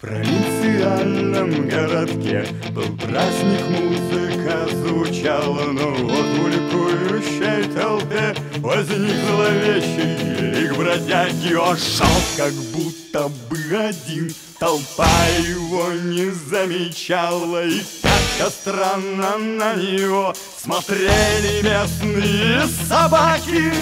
провинциальном городке был праздник, музыка звучала, но вот в ликующей толпе возник зловещий лик бродяги. Он шел как будто бы один, толпа его не замечала, и как-то странно на него смотрели местные собаки.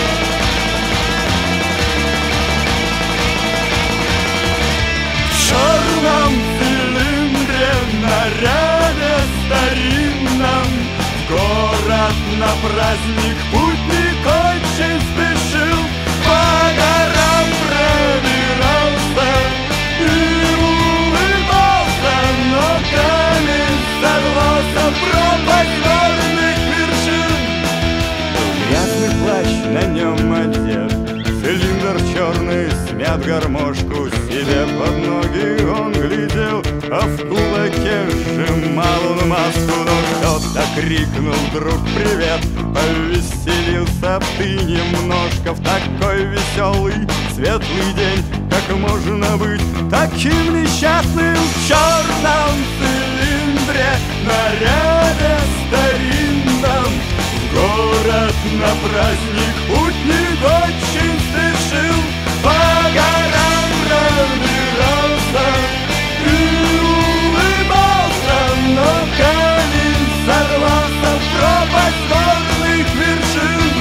В черном цилиндре, наряде старинном, в город на праздник путник очень спешил. По горам пробирался и улыбался, но камень сорвался в пропасть горных вершин. Был грязный плащ на нем одет, цилиндр черный смят, гармошку себе под ноги он глядел, а в кулаке сжимал он маску. Но кто-то крикнул вдруг привет, повеселился ты немножко в такой веселый, светлый день. Как можно быть таким несчастным в черном цилиндре, наряде старинном? В город на праздник путник очень спешил, по горам пробирался и улыбался, но камень сорвался в пропасть горных вершин.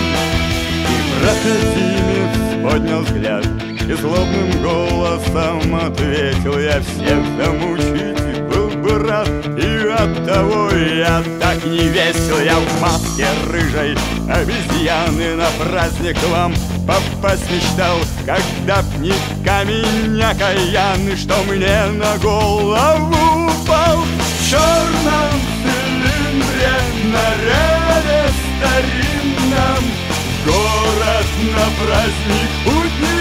И проходимец поднял взгляд и злобным голосом ответил: я всех замучить был бы рад, и оттого я так не весел. Я в маске рыжей обезьяны на праздник к вам попасть мечтал, когда б не камень окаянный, что мне на голову упал. В черном цилиндре, наряде старинном, город на праздник путник